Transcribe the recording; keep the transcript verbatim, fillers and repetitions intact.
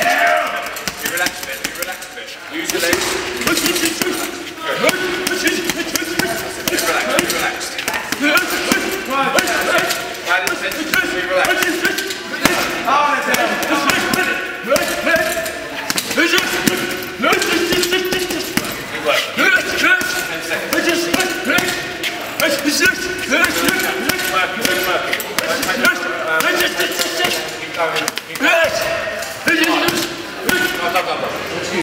Be relaxed a bit, be relaxed a bit. Use your legs. Good.